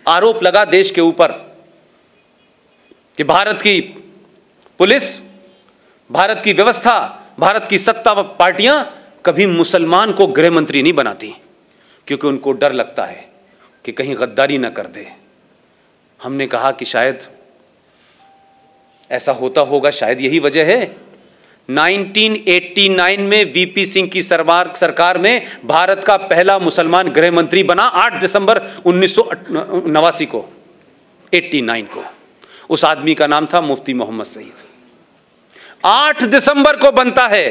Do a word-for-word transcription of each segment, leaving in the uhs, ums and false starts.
आरोप लगा देश के ऊपर कि भारत की पुलिस, भारत की व्यवस्था, भारत की सत्ता पार्टियां कभी मुसलमान को गृह मंत्री नहीं बनाती, क्योंकि उनको डर लगता है कि कहीं गद्दारी ना कर दे। हमने कहा कि शायद ऐसा होता होगा, शायद यही वजह है। उन्नीस सौ नवासी में वीपी सिंह की सरकार सरकार में भारत का पहला मुसलमान गृह मंत्री बना, आठ दिसंबर उन्नीस सौ नवासी को, नवासी को। उस आदमी का नाम था मुफ्ती मोहम्मद सईद। आठ दिसंबर को बनता है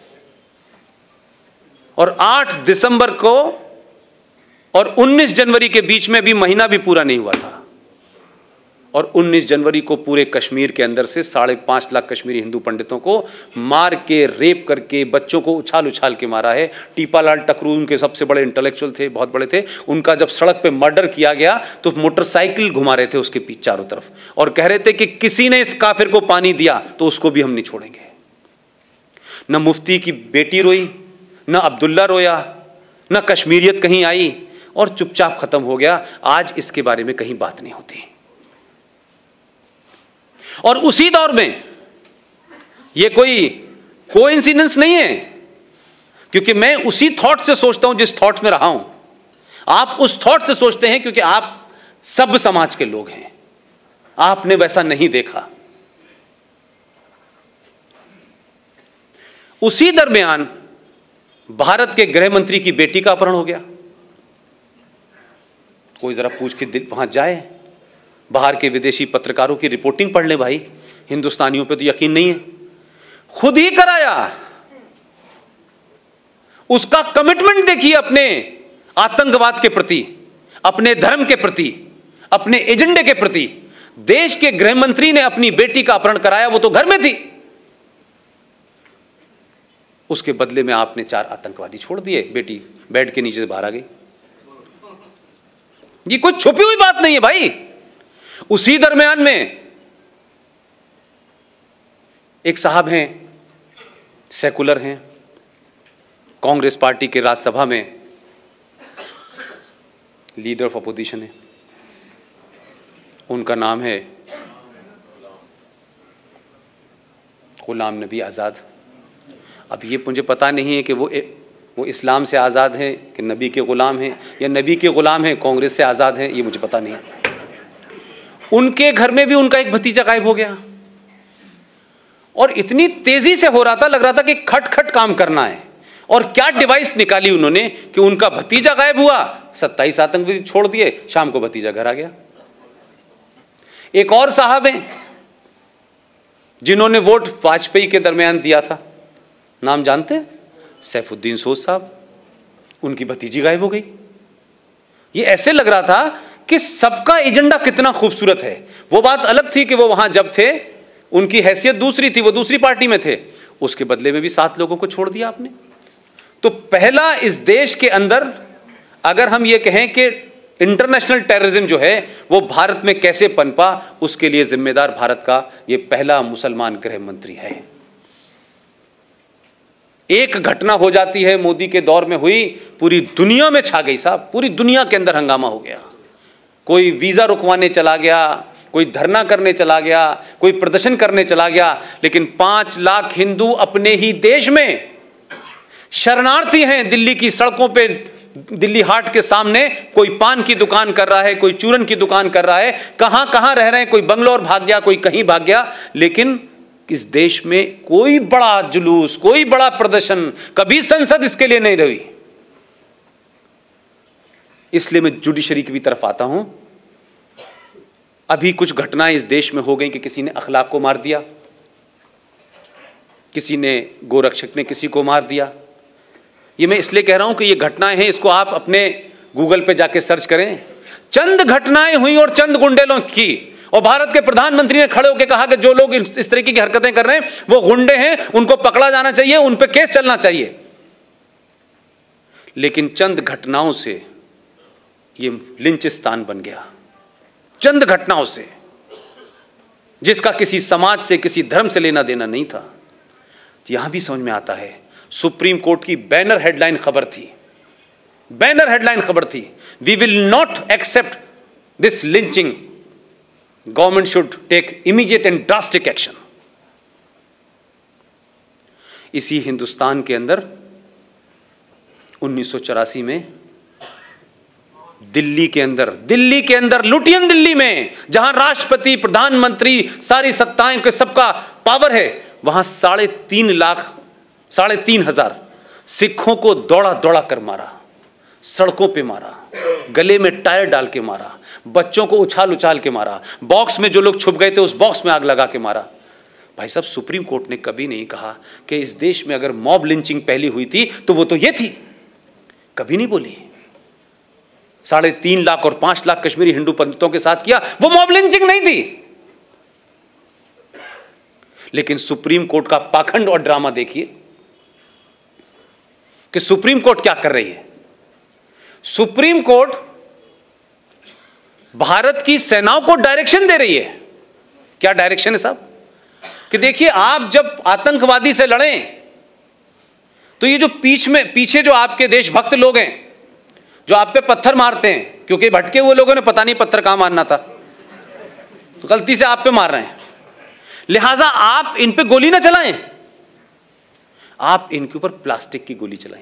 और आठ दिसंबर को और उन्नीस जनवरी के बीच में भी महीना भी पूरा नहीं हुआ था, और उन्नीस जनवरी को पूरे कश्मीर के अंदर से साढ़े पांच लाख कश्मीरी हिंदू पंडितों को मार के, रेप करके, बच्चों को उछाल उछाल के मारा है। टीपालाल टकरू उनके सबसे बड़े इंटेलेक्चुअल थे, बहुत बड़े थे। उनका जब सड़क पे मर्डर किया गया तो मोटरसाइकिल घुमा रहे थे उसके पीछे चारों तरफ, और कह रहे थे कि किसी ने इस काफिर को पानी दिया तो उसको भी हम नहीं छोड़ेंगे। न मुफ्ती की बेटी रोई, न अब्दुल्ला रोया, न कश्मीरियत कहीं आई, और चुपचाप खत्म हो गया। आज इसके बारे में कहीं बात नहीं होती। और उसी दौर में यह कोई कोइंसिडेंस नहीं है, क्योंकि मैं उसी थॉट से सोचता हूं जिस थॉट में रहा हूं। आप उस थॉट से सोचते हैं क्योंकि आप सब समाज के लोग हैं, आपने वैसा नहीं देखा। उसी दरमियान भारत के गृह मंत्री की बेटी का अपहरण हो गया। कोई जरा पूछ के वहां जाए, बाहर के विदेशी पत्रकारों की रिपोर्टिंग पढ़ ले भाई, हिंदुस्तानियों पे तो यकीन नहीं है। खुद ही कराया। उसका कमिटमेंट देखिए अपने आतंकवाद के प्रति, अपने धर्म के प्रति, अपने एजेंडे के प्रति। देश के गृह मंत्री ने अपनी बेटी का अपहरण कराया, वो तो घर में थी। उसके बदले में आपने चार आतंकवादी छोड़ दिए, बेटी बेड के नीचे से बाहर आ गई। ये कोई छुपी हुई बात नहीं है भाई। उसी दरमियान में एक साहब हैं, सेकुलर हैं, कांग्रेस पार्टी के राज्यसभा में लीडर ऑफ अपोजिशन है, उनका नाम है गुलाम नबी आज़ाद। अब ये मुझे पता नहीं है कि वो वो इस्लाम से आज़ाद हैं कि नबी के ग़ुलाम हैं, या नबी के ग़ुलाम हैं कांग्रेस से आज़ाद हैं, ये मुझे पता नहीं है। उनके घर में भी उनका एक भतीजा गायब हो गया, और इतनी तेजी से हो रहा था, लग रहा था कि खट खट काम करना है। और क्या डिवाइस निकाली उन्होंने कि उनका भतीजा गायब हुआ, सत्ताईस आतंकवादी छोड़ दिए, शाम को भतीजा घर आ गया। एक और साहब हैं जिन्होंने वोट वाजपेयी के दरमियान दिया था, नाम जानते हैं? सैफुद्दीन सोज साहब। उनकी भतीजी गायब हो गई। ये ऐसे लग रहा था कि सबका एजेंडा कितना खूबसूरत है। वो बात अलग थी कि वो वहां जब थे उनकी हैसियत दूसरी थी, वो दूसरी पार्टी में थे। उसके बदले में भी सात लोगों को छोड़ दिया आपने। तो पहला इस देश के अंदर अगर हम ये कहें कि इंटरनेशनल टेररिज्म जो है वो भारत में कैसे पनपा, उसके लिए जिम्मेदार भारत का ये पहला मुसलमान गृह मंत्री है। एक घटना हो जाती है, मोदी के दौर में हुई, पूरी दुनिया में छा गई साहब, पूरी दुनिया के अंदर हंगामा हो गया। कोई वीजा रुकवाने चला गया, कोई धरना करने चला गया, कोई प्रदर्शन करने चला गया, लेकिन पांच लाख हिंदू अपने ही देश में शरणार्थी हैं। दिल्ली की सड़कों पे, दिल्ली हाट के सामने कोई पान की दुकान कर रहा है, कोई चूरन की दुकान कर रहा है, कहां कहां रह रहे हैं, कोई बंगलोर भाग गया, कोई कहीं भाग गया, लेकिन इस देश में कोई बड़ा जुलूस, कोई बड़ा प्रदर्शन, कभी संसद इसके लिए नहीं रही। इसलिए मैं जुडिशरी की भी तरफ आता हूं। अभी कुछ घटनाएं इस देश में हो गई कि किसी ने अखलाक को मार दिया, किसी ने, गोरक्षक ने किसी को मार दिया। ये मैं इसलिए कह रहा हूं कि ये घटनाएं हैं, इसको आप अपने गूगल पे जाके सर्च करें। चंद घटनाएं हुई और चंद गुंडेलों की, और भारत के प्रधानमंत्री ने खड़े होकर कहा कि जो लोग इस तरीके की हरकतें कर रहे हैं वो गुंडे हैं, उनको पकड़ा जाना चाहिए, उन पे केस चलना चाहिए। लेकिन चंद घटनाओं से ये लिंचिस्तान बन गया, चंद घटनाओं से, जिसका किसी समाज से, किसी धर्म से लेना देना नहीं था। तो यहां भी समझ में आता है, सुप्रीम कोर्ट की बैनर हेडलाइन खबर थी, बैनर हेडलाइन खबर थी, we will not accept this lynching, government should take immediate and drastic action. इसी हिंदुस्तान के अंदर उन्नीस सौ चौरासी में दिल्ली के अंदर दिल्ली के अंदर लुटियन दिल्ली में, जहां राष्ट्रपति, प्रधानमंत्री, सारी सत्ताएं के सबका पावर है, वहां साढ़े तीन लाख साढ़े तीन हजार सिखों को दौड़ा दौड़ा कर मारा, सड़कों पे मारा, गले में टायर डाल के मारा, बच्चों को उछाल उछाल के मारा, बॉक्स में जो लोग छुप गए थे उस बॉक्स में आग लगा के मारा। भाई साहब, सुप्रीम कोर्ट ने कभी नहीं कहा कि इस देश में अगर मॉब लिंचिंग पहली हुई थी तो वो तो ये थी, कभी नहीं बोली। साढ़े तीन लाख और पांच लाख कश्मीरी हिंदू पंडितों के साथ किया, वो मॉब लिंचिंग नहीं थी। लेकिन सुप्रीम कोर्ट का पाखंड और ड्रामा देखिए कि सुप्रीम कोर्ट क्या कर रही है। सुप्रीम कोर्ट भारत की सेनाओं को डायरेक्शन दे रही है। क्या डायरेक्शन है साहब? कि देखिए, आप जब आतंकवादी से लड़ें तो ये जो पीछ में पीछे जो आपके देशभक्त लोग हैं जो आप पे पत्थर मारते हैं, क्योंकि भटके हुए लोगों ने पता नहीं पत्थर कहां मारना था तो गलती से आप पे मार रहे हैं, लिहाजा आप इन पे गोली ना चलाएं, आप इनके ऊपर प्लास्टिक की गोली चलाएं।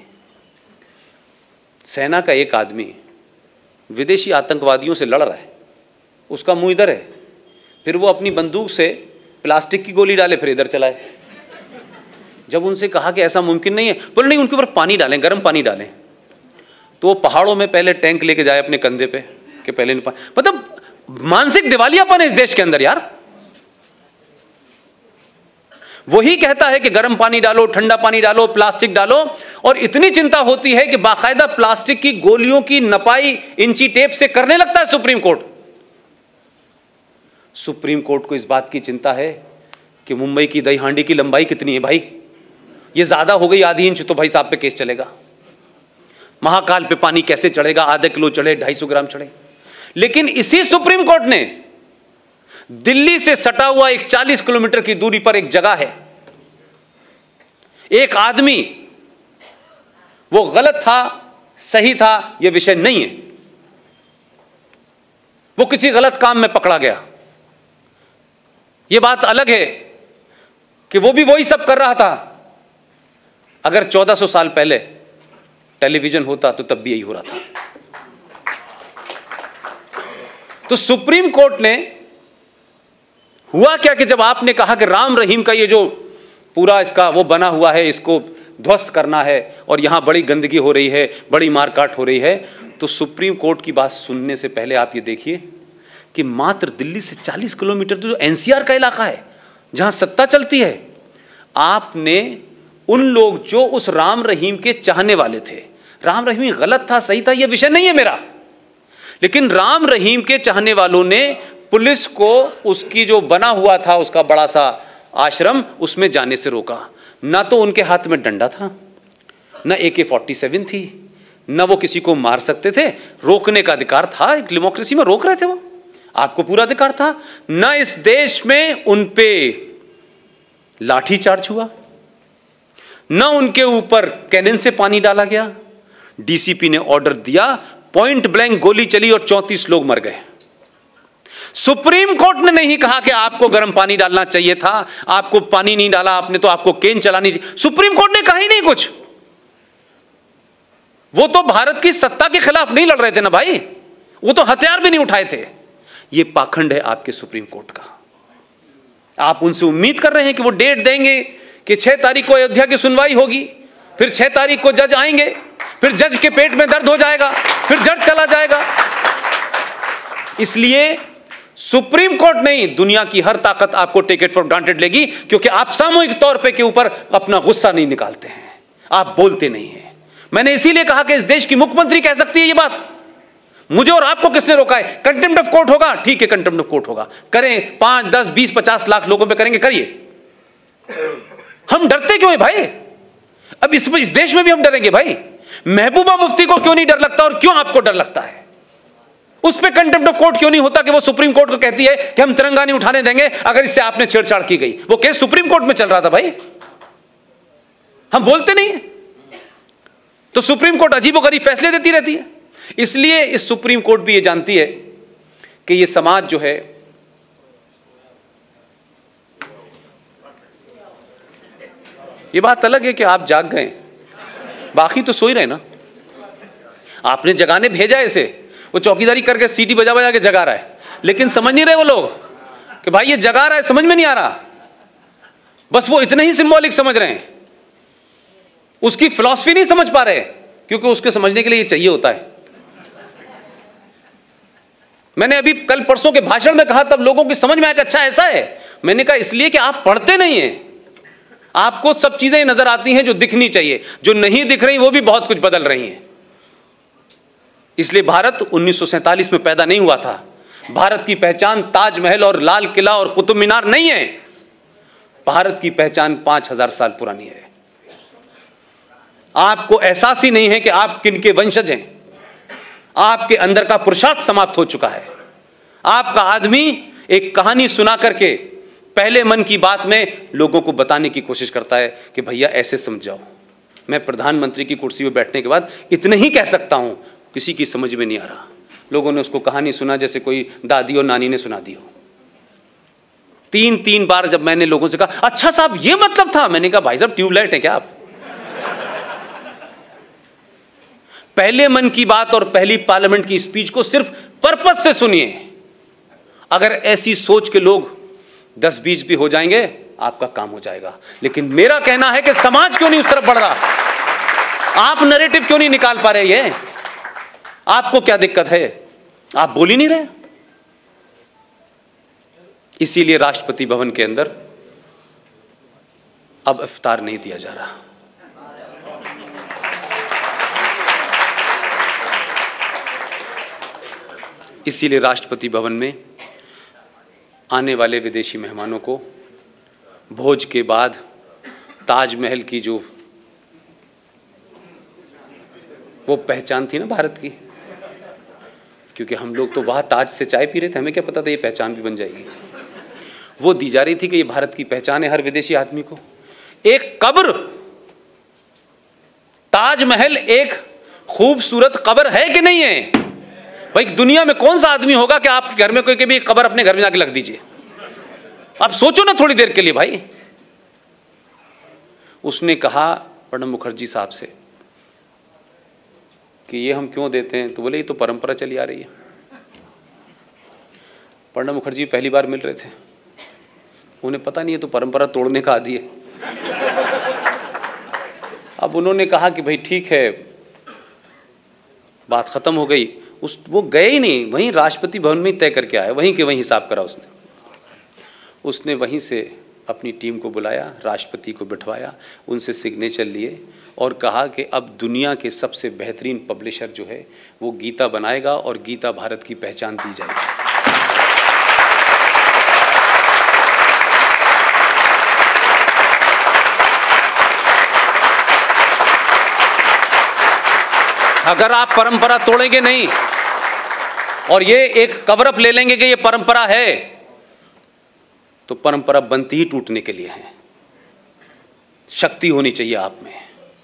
सेना का एक आदमी विदेशी आतंकवादियों से लड़ रहा है, उसका मुंह इधर है, फिर वो अपनी बंदूक से प्लास्टिक की गोली डाले फिर इधर चलाए। जब उनसे कहा कि ऐसा मुमकिन नहीं है, बोले नहीं, उनके ऊपर पानी डालें, गर्म पानी डालें। तो वो पहाड़ों में पहले टैंक लेके जाए अपने कंधे पे कि पहले मतलब मानसिक दिवालियापन है इस देश के अंदर यार। वही कहता है कि गर्म पानी डालो, ठंडा पानी डालो, प्लास्टिक डालो, और इतनी चिंता होती है कि बाकायदा प्लास्टिक की गोलियों की नपाई इंची टेप से करने लगता है सुप्रीम कोर्ट। सुप्रीम कोर्ट को इस बात की चिंता है कि मुंबई की दही हांडी की लंबाई कितनी है भाई, ये ज्यादा हो गई आधी इंच तो भाई साहब पे केस चलेगा। महाकाल पे पानी कैसे चढ़ेगा, आधा किलो चढ़े, ढाई सौ ग्राम चढ़े। लेकिन इसी सुप्रीम कोर्ट ने दिल्ली से सटा हुआ एक चालीस किलोमीटर की दूरी पर एक जगह है, एक आदमी, वो गलत था सही था यह विषय नहीं है, वो किसी गलत काम में पकड़ा गया, यह बात अलग है कि वो भी वही सब कर रहा था। अगर चौदह सौ साल पहले टेलीविजन होता तो तब भी यही हो रहा था। तो सुप्रीम कोर्ट ने हुआ क्या कि जब आपने कहा कि राम रहीम का ये जो पूरा इसका वो बना हुआ है, इसको ध्वस्त करना है और यहां बड़ी गंदगी हो रही है, बड़ी मारकाट हो रही है, तो सुप्रीम कोर्ट की बात सुनने से पहले आप ये देखिए कि मात्र दिल्ली से चालीस किलोमीटर जो एनसीआर का इलाका है जहां सत्ता चलती है, आपने उन लोग जो उस राम रहीम के चाहने वाले थे, राम रहीम गलत था सही था यह विषय नहीं है मेरा, लेकिन राम रहीम के चाहने वालों ने पुलिस को उसकी जो बना हुआ था उसका बड़ा सा आश्रम उसमें जाने से रोका। ना तो उनके हाथ में डंडा था, ना ए के फोर्टी सेवन थी, ना वो किसी को मार सकते थे, रोकने का अधिकार था, एक डेमोक्रेसी में रोक रहे थे, वो आपको पूरा अधिकार था। ना इस देश में उन पे लाठी चार्ज हुआ, ना उनके ऊपर कैनन से पानी डाला गया। डीसीपी ने ऑर्डर दिया, पॉइंट ब्लैंक गोली चली और चौंतीस लोग मर गए। सुप्रीम कोर्ट ने नहीं कहा कि आपको गर्म पानी डालना चाहिए था, आपको पानी नहीं डाला आपने तो आपको केन चलानी चाहिए, सुप्रीम कोर्ट ने कहा ही नहीं कुछ। वो तो भारत की सत्ता के खिलाफ नहीं लड़ रहे थे ना भाई, वो तो हथियार भी नहीं उठाए थे। ये पाखंड है आपके सुप्रीम कोर्ट का। आप उनसे उम्मीद कर रहे हैं कि वो डेट देंगे कि छह तारीख को अयोध्या की सुनवाई होगी, फिर छह तारीख को जज आएंगे, फिर जज के पेट में दर्द हो जाएगा, फिर जज चला जाएगा। इसलिए सुप्रीम कोर्ट नहीं, दुनिया की हर ताकत आपको टेक इट फॉर ग्रांटेड लेगी, क्योंकि आप सामूहिक तौर पे के ऊपर अपना गुस्सा नहीं निकालते हैं, आप बोलते नहीं हैं। मैंने इसीलिए कहा कि इस देश की मुख्यमंत्री कह सकती है ये बात। मुझे और आपको किसने रोका है? कंटेम्प्ट ऑफ कोर्ट होगा, ठीक है, कंटेम्प्ट ऑफ कोर्ट होगा, करें, पांच दस बीस पचास लाख लोगों पे करेंगे, करिए। हम डरते क्यों है भाई? अब इस, इस देश में भी हम डरेंगे भाई? महबूबा मुफ्ती को क्यों नहीं डर लगता और क्यों आपको डर लगता है? उस पे कंटेम्प्ट ऑफ कोर्ट क्यों नहीं होता कि वो सुप्रीम कोर्ट को कहती है कि हम तिरंगा नहीं उठाने देंगे अगर इससे आपने छेड़छाड़ की गई? वो केस सुप्रीम कोर्ट में चल रहा था भाई, हम बोलते नहीं है। तो सुप्रीम कोर्ट अजीबोगरीब फैसले देती रहती है। इसलिए इस सुप्रीम कोर्ट भी ये जानती है कि ये समाज जो है ये बात अलग है कि आप जाग गए, बाकी तो सो ही रहे ना। आपने जगाने भेजा इसे, वो चौकीदारी करके सीटी बजा बजा के जगा रहा है, लेकिन समझ नहीं रहे वो लोग कि भाई ये जगा रहा है, समझ में नहीं आ रहा। बस वो इतने ही सिंबॉलिक समझ रहे हैं, उसकी फिलॉसफी नहीं समझ पा रहे, क्योंकि उसके समझने के लिए ये चाहिए होता है। मैंने अभी कल परसों के भाषण में कहा, तब लोगों की समझ में आया कि अच्छा ऐसा है। मैंने कहा इसलिए कि आप पढ़ते नहीं हैं, आपको सब चीजें नजर आती हैं जो दिखनी चाहिए, जो नहीं दिख रही वो भी बहुत कुछ बदल रही हैं। इसलिए भारत उन्नीस सौ सैंतालीस में पैदा नहीं हुआ था। भारत की पहचान ताजमहल और लाल किला और कुतुब मीनार नहीं है। भारत की पहचान पांच हजार साल पुरानी है। आपको एहसास ही नहीं है कि आप किन के वंशज हैं। आपके अंदर का पुरुषार्थ समाप्त हो चुका है। आपका आदमी एक कहानी सुना करके पहले मन की बात में लोगों को बताने की कोशिश करता है कि भैया ऐसे समझाओ। मैं प्रधानमंत्री की कुर्सी पर बैठने के बाद इतने ही कह सकता हूं, किसी की समझ में नहीं आ रहा। लोगों ने उसको कहानी सुना जैसे कोई दादी और नानी ने सुना दी हो। तीन तीन बार जब मैंने लोगों से कहा अच्छा साहब ये मतलब था, मैंने कहा भाई साहब ट्यूबलाइट है क्या आप? पहले मन की बात और पहली पार्लियामेंट की स्पीच को सिर्फ पर्पस से सुनिए। अगर ऐसी सोच के लोग दस बीस भी हो जाएंगे आपका काम हो जाएगा। लेकिन मेरा कहना है कि समाज क्यों नहीं उस तरफ बढ़ रहा? आप नैरेटिव क्यों नहीं निकाल पा रहे? ये आपको क्या दिक्कत है? आप बोल ही नहीं रहे। इसीलिए राष्ट्रपति भवन के अंदर अब इफ्तार नहीं दिया जा रहा। इसीलिए राष्ट्रपति भवन में आने वाले विदेशी मेहमानों को भोज के बाद ताजमहल की जो वो पहचान थी ना भारत की, क्योंकि हम लोग तो वहां ताज से चाय पी रहे थे, हमें क्या पता था ये पहचान भी बन जाएगी। वो दी जा रही थी कि ये भारत की पहचान है हर विदेशी आदमी को। एक कब्र, ताजमहल एक खूबसूरत कब्र है कि नहीं है? भाई दुनिया में कौन सा आदमी होगा कि आप घर में कोई के भी कब्र अपने घर में जाके लग दीजिए? आप सोचो ना थोड़ी देर के लिए भाई। उसने कहा प्रणब मुखर्जी साहब से कि ये हम क्यों देते हैं, तो बोले ये तो परंपरा चली आ रही है। प्रणब मुखर्जी पहली बार मिल रहे थे, उन्हें पता नहीं है तो परंपरा तोड़ने का आदी है। अब उन्होंने कहा कि भाई ठीक है, बात खत्म हो गई। उस वो गए ही नहीं, वहीं राष्ट्रपति भवन में तय करके आया, वहीं के वहीं हिसाब करा उसने। उसने वहीं से अपनी टीम को बुलाया, राष्ट्रपति को बिठवाया, उनसे सिग्नेचर लिए और कहा कि अब दुनिया के सबसे बेहतरीन पब्लिशर जो है वो गीता बनाएगा और गीता भारत की पहचान दी जाएगी। अगर आप परंपरा तोड़ेंगे नहीं और ये एक कवर अप ले लेंगे कि ये परंपरा है, तो परंपरा बनती ही टूटने के लिए है। शक्ति होनी चाहिए आप में।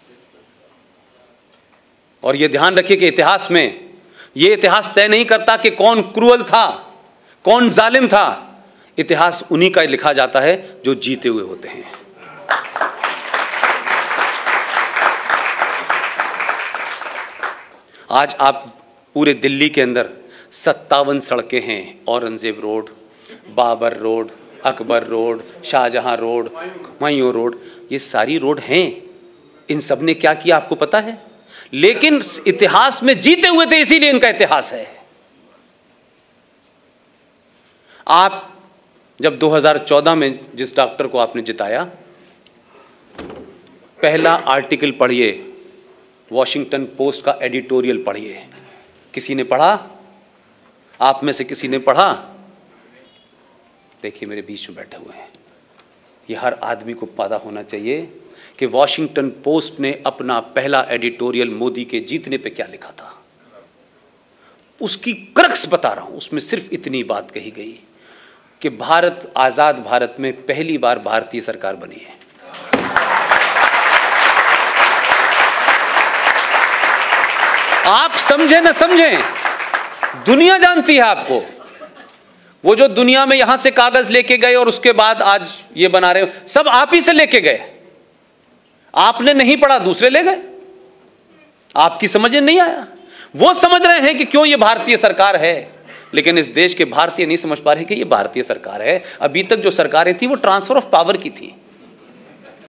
और ये ध्यान रखिए कि इतिहास में ये इतिहास तय नहीं करता कि कौन क्रूअल था, कौन जालिम था। इतिहास उन्हीं का लिखा जाता है जो जीते हुए होते हैं। आज आप पूरे दिल्ली के अंदर सत्तावन सड़कें हैं, Aurangzeb road, Babar road, Akbar road, Shahjahan road, Humayun road, ये सारी रोड हैं। इन सब ने क्या किया आपको पता है? लेकिन इतिहास में जीते हुए थे, इसीलिए इनका इतिहास है। आप जब दो हज़ार चौदह में जिस डॉक्टर को आपने जिताया, पहला आर्टिकल पढ़िए, वॉशिंगटन पोस्ट का एडिटोरियल पढ़िए। किसी ने पढ़ा? आप में से किसी ने पढ़ा? देखिए मेरे बीच में बैठे हुए हैं। ये हर आदमी को पता होना चाहिए कि वॉशिंगटन पोस्ट ने अपना पहला एडिटोरियल मोदी के जीतने पे क्या लिखा था। उसकी क्रक्स बता रहा हूं। उसमें सिर्फ इतनी बात कही गई कि भारत, आजाद भारत में पहली बार भारतीय सरकार बनी है। आप समझे न समझें, दुनिया जानती है आपको। वो जो दुनिया में यहां से कागज लेके गए और उसके बाद आज ये बना रहे हो, सब आप ही से लेके गए। आपने नहीं पढ़ा, दूसरे ले गए, आपकी समझ में नहीं आया। वो समझ रहे हैं कि क्यों ये भारतीय सरकार है, लेकिन इस देश के भारतीय नहीं समझ पा रहे कि ये भारतीय सरकार है। अभी तक जो सरकारें थी वो ट्रांसफर ऑफ पावर की थी।